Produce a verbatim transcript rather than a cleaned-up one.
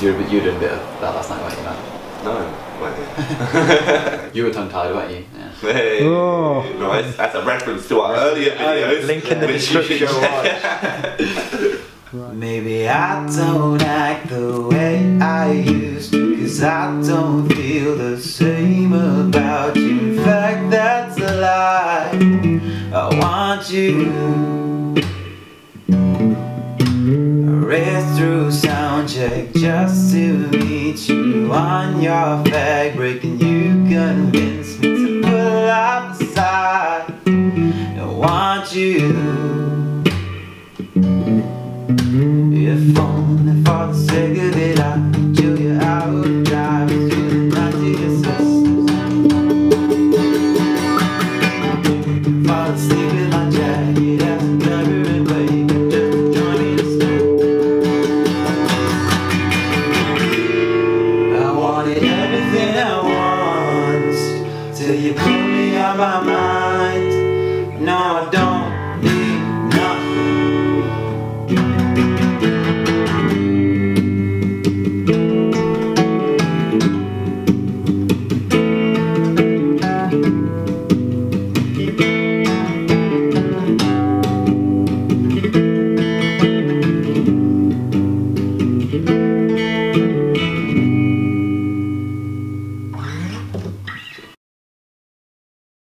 You were, you were doing a bit of that last night, weren't you, man? No. You were tongue-tied, weren't you? Yeah. Hey, oh. Nice. That's a reference to our earlier videos. Link in the description. Maybe I don't act the way I used to, 'cause I don't feel the same about you. In fact, that's a lie. I want you. I raced through Soundcheck just to meet you on your fabric, and you convinced me to pull up the side. I want you. If only for the sake of it, I could chill you out, drive you through the night to your sisters. Fall asleep in my jacket as a driver and wake up just to join me to school. I wanted everything at once till you put me on my mind. No, I don't.